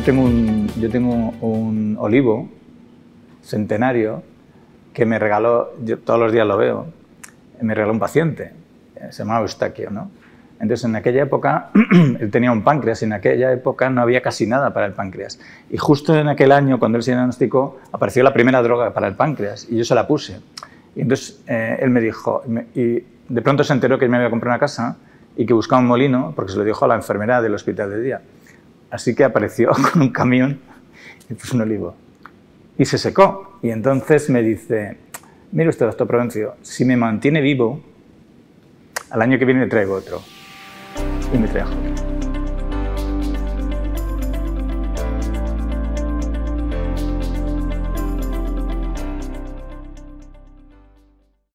tengo un olivo centenario que me regaló, yo todos los días lo veo, me regaló un paciente, se llamaba Eustaquio, ¿no? Entonces, en aquella época, él tenía un páncreas y en aquella época no había casi nada para el páncreas. Y justo en aquel año, cuando él se diagnosticó, apareció la primera droga para el páncreas y yo se la puse. Y entonces, él me dijo, y de pronto se enteró que me había comprado una casa y que buscaba un molino, porque se lo dijo a la enfermera del hospital de día. Así que apareció con un camión y puso un olivo. Y se secó. Y entonces me dice, mire usted, doctor Provencio, si me mantiene vivo, al año que viene le traigo otro. Y me trajo.